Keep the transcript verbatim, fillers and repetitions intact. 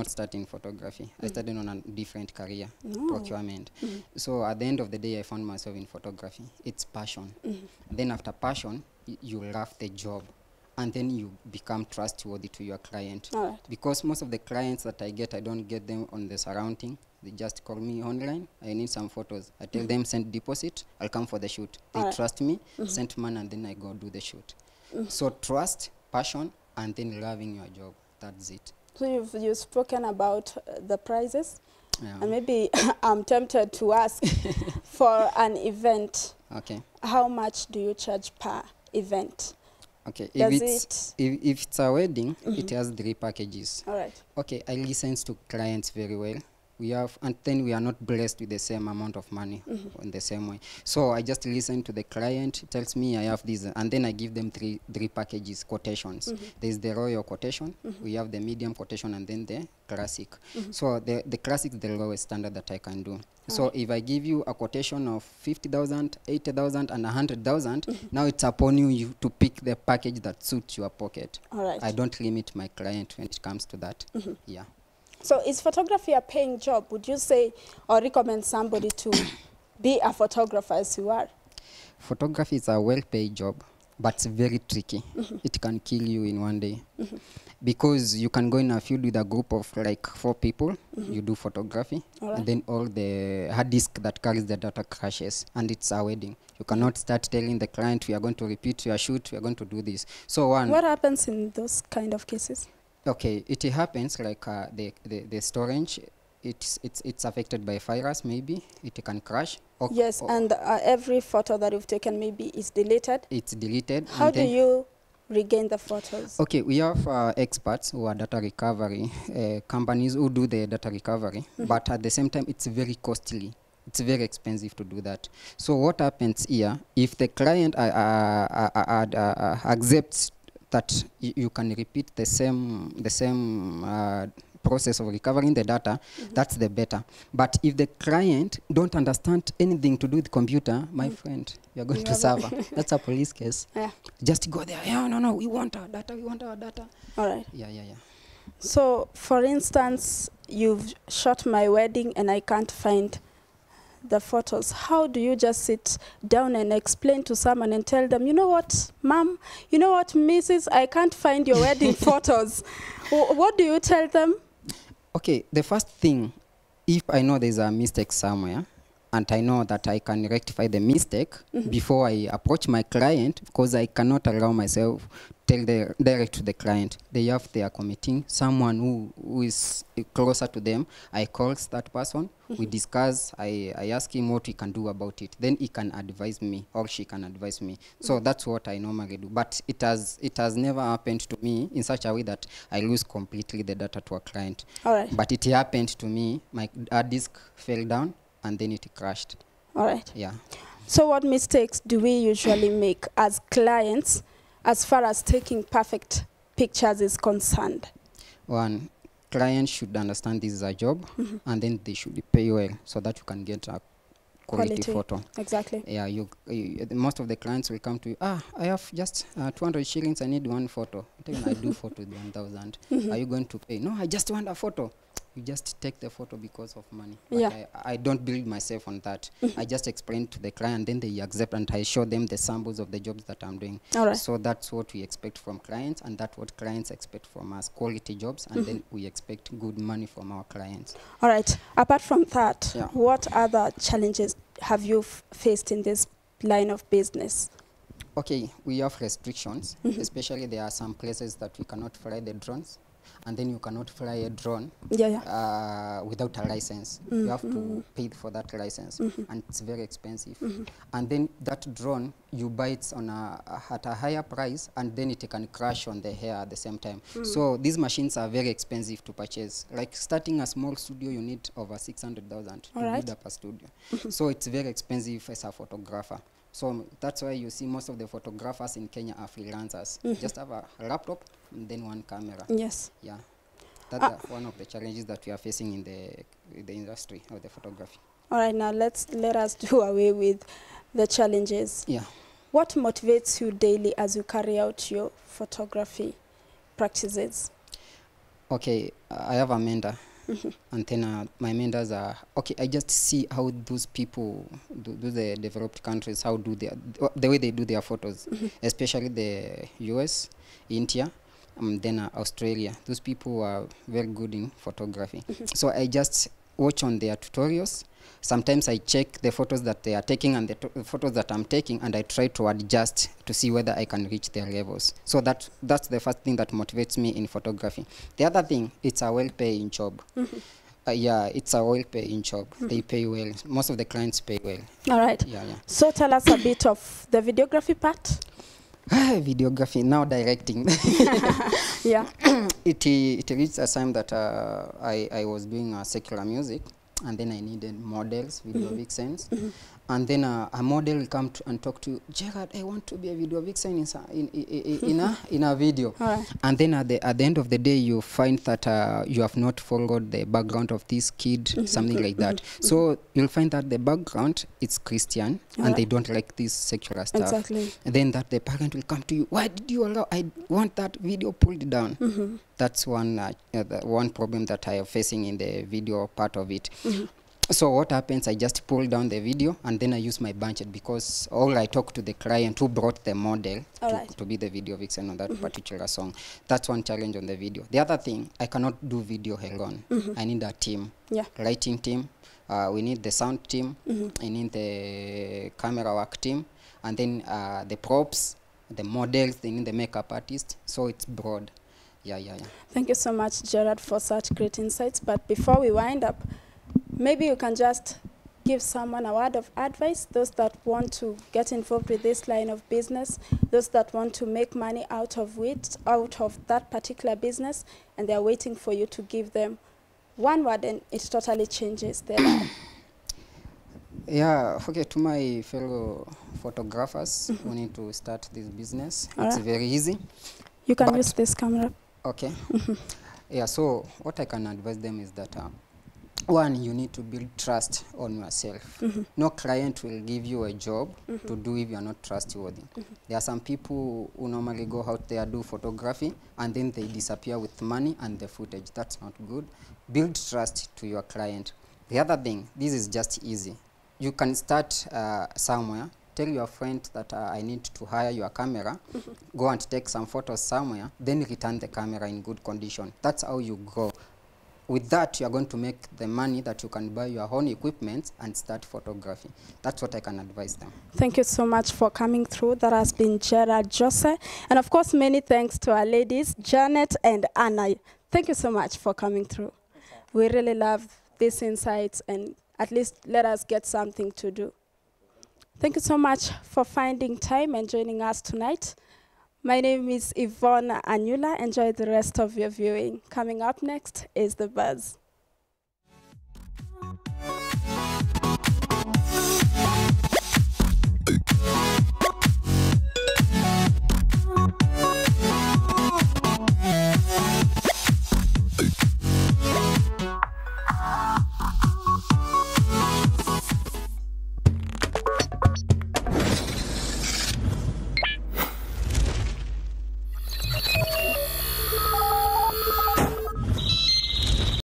not start in photography. Mm. I started on a different career, no. procurement. Mm. So at the end of the day, I found myself in photography. It's passion. Mm. Then after passion, you love the job. And then you become trustworthy to your client. All right. Because most of the clients that I get, I don't get them on the surrounding. They just call me online. I need some photos. I tell mm-hmm. them send deposit. I'll come for the shoot. They All right. trust me, mm-hmm. send money, and then I go do the shoot. Mm-hmm. So trust, passion, and then loving your job. That's it. So you've, you've spoken about uh, the prices. Yeah. And maybe I'm tempted to ask for an event. Okay. How much do you charge per event? Okay, Does if it's, it if, if it's a wedding, mm-hmm. it has three packages. All right. Okay, I listen to clients very well. We have, and then we are not blessed with the same amount of money mm-hmm. in the same way. So I just listen to the client, tells me I have this, and then I give them three three packages, quotations. Mm-hmm. There's the royal quotation, mm-hmm. we have the medium quotation, and then the classic. Mm-hmm. So the, the classic is the lowest standard that I can do. All so right. if I give you a quotation of fifty thousand, eighty thousand, and one hundred thousand, mm-hmm. now it's upon you, you to pick the package that suits your pocket. All right. I don't limit my client when it comes to that. Mm-hmm. Yeah. So is photography a paying job? Would you say or recommend somebody to be a photographer as you are? Photography is a well-paid job, but it's very tricky. Mm-hmm. It can kill you in one day. Mm-hmm. Because you can go in a field with a group of like four people, mm-hmm. you do photography, right. and then all the hard disk that carries the data crashes, and it's a wedding. You cannot start telling the client, we are going to repeat your shoot, we are going to do this. So one. What happens in those kind of cases? Okay, it happens like uh, the, the the storage, it's it's it's affected by virus. Maybe it can crash. Or yes, or and uh, every photo that you've taken maybe is deleted. It's deleted. How do you regain the photos? Okay, we have uh, experts who are data recovery uh, companies who do the data recovery, mm-hmm. but at the same time, it's very costly. It's very expensive to do that. So what happens here? If the client uh, uh, uh, uh, uh, accepts that you can repeat the same the same uh, process of recovering the data, mm-hmm. that's the better. But if the client don't understand anything to do with computer, my mm-hmm. friend, you're going you to suffer. That's a police case. Yeah. Just go there. Yeah, no, no, we want our data. We want our data. All right. Yeah, yeah, yeah. So, for instance, you've shot my wedding and I can't find the photos. How do you just sit down and explain to someone and tell them, you know what, ma'am, you know what, missus, I can't find your wedding photos. W what do you tell them? Okay, the first thing, if I know there's a mistake somewhere, and I know that I can rectify the mistake mm-hmm. before I approach my client, because I cannot allow myself tell the direct to the client. They have they are committing someone who, who is closer to them. I call that person, mm-hmm. we discuss, I, I ask him what he can do about it. Then he can advise me, or she can advise me. Mm-hmm. So that's what I normally do. But it has it has never happened to me in such a way that I lose completely the data to a client. All right. But it happened to me. My hard disk fell down, and then it crashed. All right. Yeah. So what mistakes do we usually make as clients as far as taking perfect pictures is concerned? One, clients should understand this is a job, mm-hmm. and then they should pay well so that you can get a quality, quality. photo. Exactly. Yeah, you, you, most of the clients will come to you, ah, I have just uh, two hundred shillings, I need one photo. I tell them, I do photo with one thousand. Mm-hmm. Are you going to pay? No, I just want a photo. You just take the photo because of money. But yeah. I, I don't build myself on that. Mm-hmm. I just explain to the client, then they accept, and I show them the samples of the jobs that I'm doing. All right. So that's what we expect from clients, and that's what clients expect from us, quality jobs, and mm-hmm. then we expect good money from our clients. All right. Apart from that, yeah. what other challenges have you f faced in this line of business? Okay, we have restrictions, mm-hmm. especially there are some places that we cannot fly the drones. And then you cannot fly a drone yeah, yeah. Uh, without a license. Mm-hmm. You have to pay for that license, mm-hmm. and it's very expensive. Mm-hmm. And then that drone, you buy it on a, at a higher price, and then it can crash on the air at the same time. Mm-hmm. So these machines are very expensive to purchase. Like starting a small studio, you need over six hundred thousand to right. build up a studio. Mm-hmm. So it's very expensive as a photographer. So that's why you see most of the photographers in Kenya are freelancers. Mm-hmm. Just have a laptop and then one camera. Yes. Yeah. That's uh, one of the challenges that we are facing in the, in the industry of the photography. All right, now let's let us do away with the challenges. Yeah. What motivates you daily as you carry out your photography practices? Okay, I have a mentor. And then uh, my mentors are okay. I just see how those people do, do the developed countries, how do they the way they do their photos, especially the U S, India, um, then uh, Australia. Those people are very good in photography. So I just watch on their tutorials. Sometimes I check the photos that they are taking and the to- photos that I'm taking, and I try to adjust to see whether I can reach their levels. So that that's the first thing that motivates me in photography. The other thing, it's a well-paying job. Mm-hmm. Uh, yeah, it's a well-paying job. Mm-hmm. They pay well. Most of the clients pay well. All right. Yeah, yeah. So tell us a bit of the videography part. Videography, now directing. Yeah. it, it reached a time that uh, I, I was doing uh, secular music. And then I needed models, video mm-hmm. vixens. Mm-hmm. And then uh, a model will come to and talk to you, Gerard, I want to be a video vixen in, in, in, in, a, in a video. Right. And then at the, at the end of the day, you find that uh, you have not followed the background of this kid, mm-hmm. something like that. Mm-hmm. So you'll find that the background is Christian, All and right. they don't like this sexual stuff. Exactly. And then that the parent will come to you, why did you allow, I want that video pulled down. Mm-hmm. That's one, uh, uh, the one problem that I am facing in the video part of it. Mm-hmm. So what happens, I just pull down the video and then I use my budget, because all I talk to the client who brought the model to, right. to be the video vixen on that mm-hmm. particular song. That's one challenge on the video. The other thing, I cannot do video alone. Mm-hmm. I need a team, yeah. lighting team. Uh, we need the sound team. Mm-hmm. I need the camera work team. And then uh, the props, the models, they need the makeup artist. So it's broad. Yeah, yeah, yeah. Thank you so much, Gerard, for such great insights. But before we wind up, maybe you can just give someone a word of advice, those that want to get involved with this line of business, those that want to make money out of it, out of that particular business, and they're waiting for you to give them one word, and it totally changes their life. Yeah, okay, to my fellow photographers mm-hmm. who need to start this business, All it's right. very easy. You can use this camera. Okay. Mm-hmm. Yeah, so what I can advise them is that uh, one, you need to build trust on yourself. Mm-hmm. No client will give you a job mm-hmm. to do if you are not trustworthy. Mm-hmm. There are some people who normally go out there, do photography, and then they disappear with money and the footage. That's not good. Build trust to your client. The other thing, this is just easy. You can start uh, somewhere. Tell your friend that uh, I need to hire your camera, mm-hmm. go and take some photos somewhere, then return the camera in good condition. That's how you grow. With that, you are going to make the money that you can buy your own equipment and start photography. That's what I can advise them. Thank you so much for coming through. That has been Gerard Jose. And of course, many thanks to our ladies, Janet and Anna. Thank you so much for coming through. We really love these insights, and at least let us get something to do. Thank you so much for finding time and joining us tonight. My name is Yvonne Anula. Enjoy the rest of your viewing. Coming up next is The Buzz.